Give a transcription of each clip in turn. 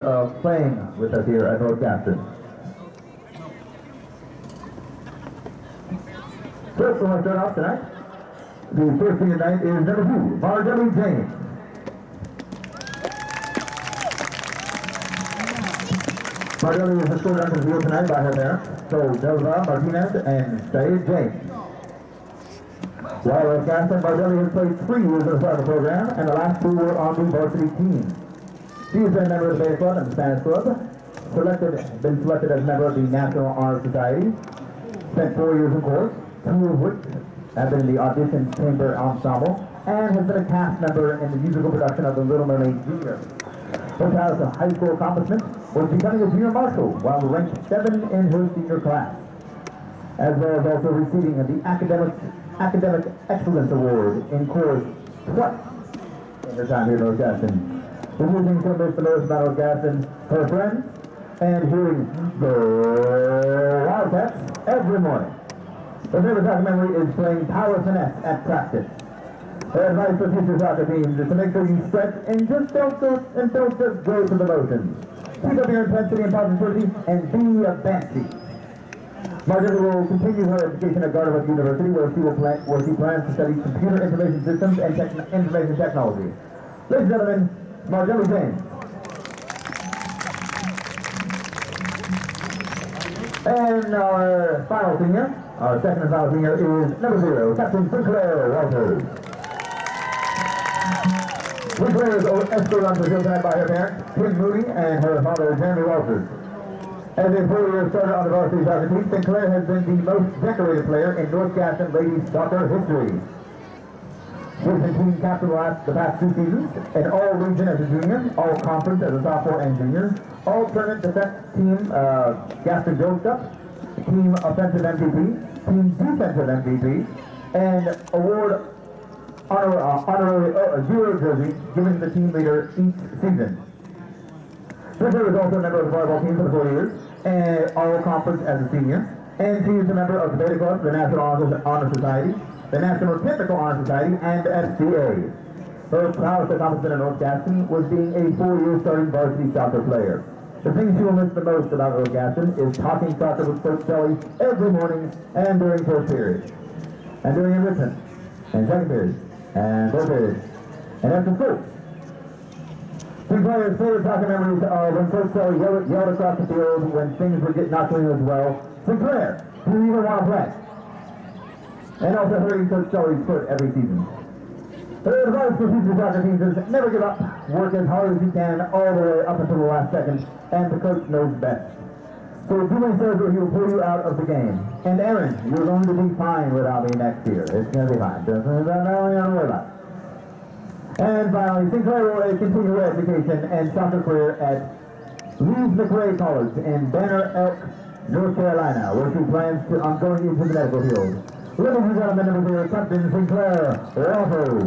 Playing with us here at North Gaston. First one to start off tonight. The first senior night is number 2, Marjorie James. Marjorie is escorted onto the field tonight by her parents, so Delva Martinez and Saeed James. While at Gaston, Marjorie has played 3 years in the soccer program, and the last 2 were on the varsity team. She has been a member of the Beta Club and the Spanish Club, been selected as a member of the National Honor Society, spent 4 years in course, 2 of which have been in the audition chamber ensemble, and has been a cast member in the musical production of The Little Mermaid Jr. Her proudest high school accomplishment was becoming a junior marshal while ranked 7 in her senior class, as well as also receiving the Academic Excellence Award in chorus twice in her time here in North Gaston. Visiting some of the most about North Gaston, her friends, and hearing the Wildcats every morning. Her favorite soccer memory is playing power finesse at practice. Her advice for future soccer teams is to make sure you stretch and don't just go through the motions. Keep up your intensity and positivity and be a banshee. Marjorie will continue her education at Garderwood University, where she plans to study computer information systems and information technology. Ladies and gentlemen, Marjorie James. And our final senior, our second and final senior, is number 0, Captain Sinclair Walters. Sinclair is escorted onto the field tonight by her parents, Tim Moody, and her father, Jeremy Walters. As a 4-year starter on the varsity soccer team, Sinclair has been the most decorated player in North Gaston ladies soccer history. She has been team captain the past 2 seasons, an all-region as a junior, all-conference as a sophomore and junior, all-tournament defense team Gaston Gold Cup, team offensive MVP, team defensive MVP, and award honorary zero jersey given to the team leader each season. Sinclair is also a member of the volleyball team for the 4 years, and all-conference as a senior, and she is a member of the Beta Club, the National Honor Society, the National Technical Honor Society, and FCA. Her proudest accomplishment in North Gaston was being a 4-year starting varsity soccer player. The thing she will miss the most about North Gaston is talking soccer with Coach Kelly every morning and during first period, and during enrichment, and second period, and third period, and after school. Sinclair's favorite soccer memories are when Coach Kelly yelled across the field when things were not going as well. Sinclair, do you even want to play? And also hurting Coach Kelly's foot every season. Her advice for future soccer teams is never give up, work as hard as you can all the way up until the last second, and the coach knows best. So doing so, he will pull you out of the game. And Aaron, you're going to be fine without me next year. It's going to be fine. Don't worry about it. And finally, Sinclair will continue her education and soccer career at Louise McRae College in Banner Elk, North Carolina, where she plans on going into the medical field. Ladies and gentlemen, number 0, Captain Sinclair Walters.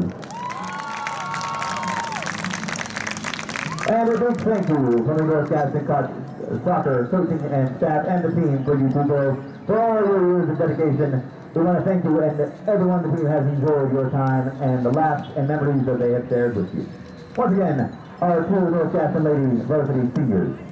And a big thank you from the North Gaston soccer coaching and staff and the team for you 2 girls for all your years of dedication. We want to thank you and everyone the team has enjoyed your time and the laughs and memories that they have shared with you. Once again, our 2 North Gaston ladies varsity seniors.